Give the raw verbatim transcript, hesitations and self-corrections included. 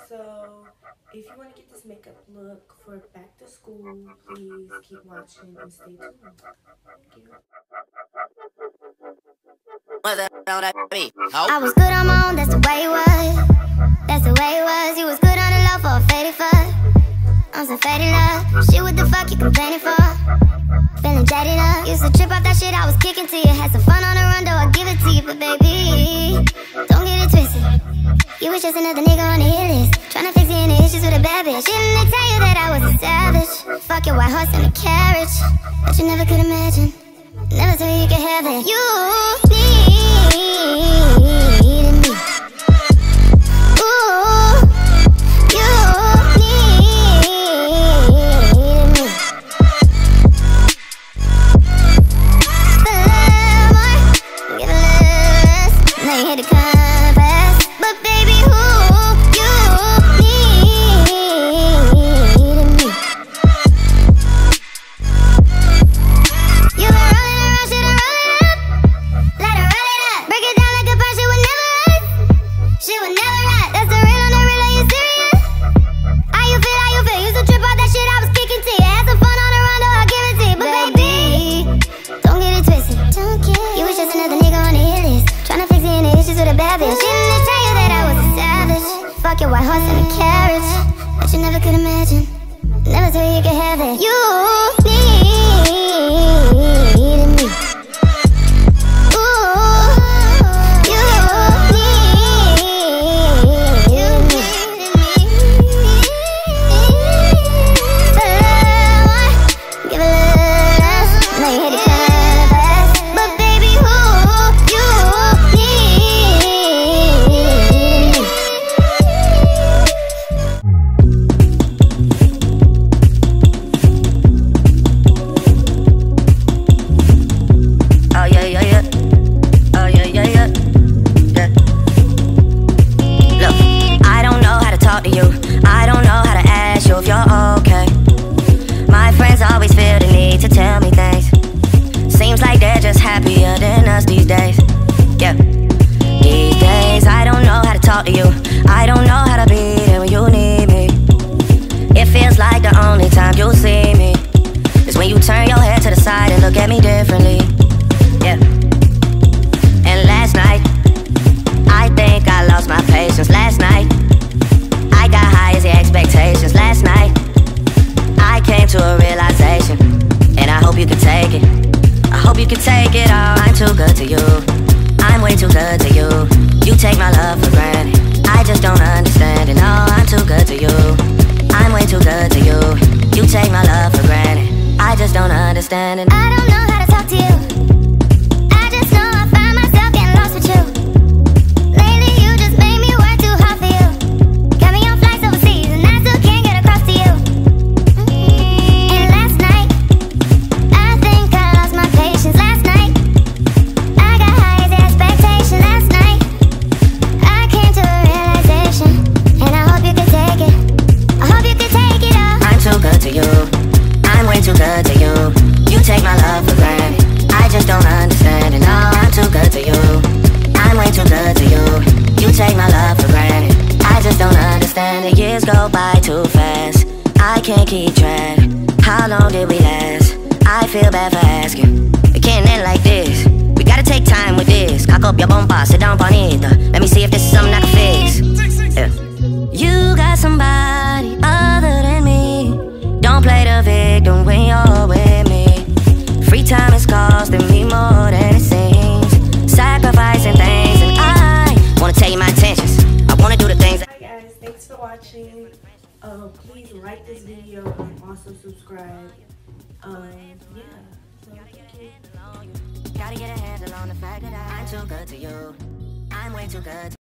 So if you want to get this makeup look for back to school, please keep watching and stay tuned. Thank you. I was good on my own, that's the way it was. That's the way it was. You was good on the low for a faded fuck. On some faded love. Shit, what the fuck you complaining for? Feeling jaded up. Used to trip off that shit I was kicking to you. Had some fun on the run, though I give it to you. But baby, don't get it twisted. You was just another nigga on the hit list, tryna fix any issues with a bad bitch. Didn't they tell you that I was a savage? Fuck your white horse and a carriage. But you never could imagine, never thought you could have it. You needed me. Ooh, you needed me. Give a little more, give a little less. Now you hit the compass. But baby, who you needed me. You been rolling around, shit and roll it up. Let her roll it up. Break it down like a punch, shit would never hurt. Shit would never hurt. That's the real on the real, are you serious? How you feel, how you feel? Used to trip off that shit I was kicking to you. Had some fun on the run, though I give it to you. But baby, don't get it twisted. Don't get it. You was just another nigga on the hit list, tryna fix any issues with a bad bitch. Didn't they tell you that I was a savage? Fuck your white horse and a carriage. But you never could imagine, never thought you could have it. You needed me. Ooh, you needed me. A little more, give a little less. Now you hit the compass. But baby, who you needed me. Oh yeah, yeah, yeah. Oh yeah, yeah, yeah. Yeah. Look, I don't know how to talk to you. I don't know how to ask you if you're okay. My friends always feel the need to tell me things. Seems like they're just happier than us these days. Yeah. These days I don't know how to talk to you. I don't know how to be there when you need me. It feels like the only time you'll see me is when you turn your head to the side and look at me differently. Yeah. And last night, I think I lost my patience. Last night, I got high as the expectations. Last night, I came to a realization, and I hope you can take it. I hope you can take it all. I'm too good to you. I'm way too good to you. You take my love for granted. I just don't understand it. No, I'm too good to you. I'm way too good to you. You take my love for granted. I just don't understand it. I don't know how to talk to you. I just know I find myself getting lost with you. Lately you just made me work too hard for you. Got me on flights overseas and I still can't get across to you. And last night, I think I lost my patience. Last night, I got high as the expectation. Last night, I came to a realization, and I hope you can take it. I hope you can take it all. I'm too good to you. I'm way too good to you. You take my love for granted. I just don't understand it. No, I'm too good to you. I'm way too good to you. You take my love for granted. I just don't understand it. Years go by too fast. I can't keep track. How long did we last? I feel bad for asking. It can't end like this. We gotta take time with this. Cock up your bomba, sit down bonita. Let me see if this is something I can fix. Yeah. You got somebody other than me. Don't play the victim when you're with me. Free time is costing me more than it seems. Sacrificing things, and I wanna tell you my intentions. I wanna do the things. Hi guys, thanks for watching. Uh, please like this video and also subscribe. Um, yeah. So thank you. Gotta get a handle on the fact that I'm too good to you. I'm way too good.